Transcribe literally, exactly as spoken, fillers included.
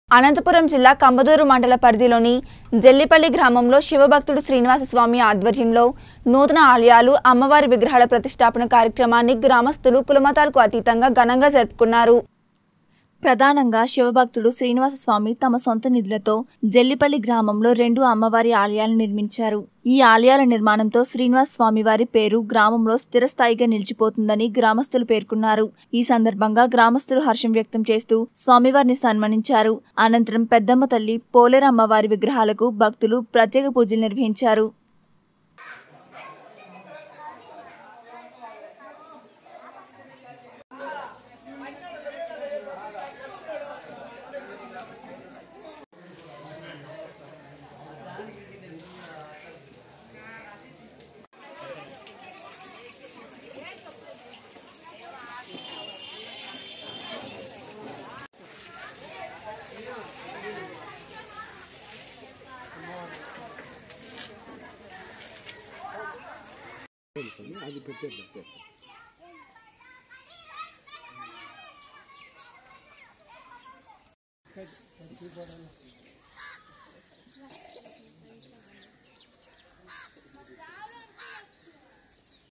అనంతపురం జిల్లా కంబదూరు మండల పరిధిలోని జల్లిపల్లి గ్రామంలో శివభక్తుడు శ్రీనివాస స్వామి ఆధ్వర్యంలో నూతన ఆలయాలు అమ్మవారి విగ్రహాల ప్రతిష్టాపన కార్యక్రమాన్ని గ్రామస్తులు కులమతాలకు అతీతంగా ఘనంగా జరుపుకున్నారు. ప్రధానంగా శివభక్తుడు శ్రీనివాస స్వామి తమ సొంత నిధులతో జల్లిపల్లి గ్రామంలో రెండు అమ్మవారి ఆలయాలను నిర్మించారు. ఈ ఆలయాల నిర్మాణంతో శ్రీనివాస స్వామి వారి పేరు గ్రామంలో స్థిరస్థాయిగా నిలిచిపోతుందని గ్రామస్తులు పేర్కొన్నారు. ఈ సందర్భంగా గ్రామస్తులు హర్షం వ్యక్తం చేస్తూ స్వామివారిని సన్మానించారు. అనంతరం పెద్దమ్మ తల్లి, పోలేరు అమ్మవారి విగ్రహాలకు భక్తులు ప్రత్యేక పూజలు నిర్వహించారు. అది పెట్టేది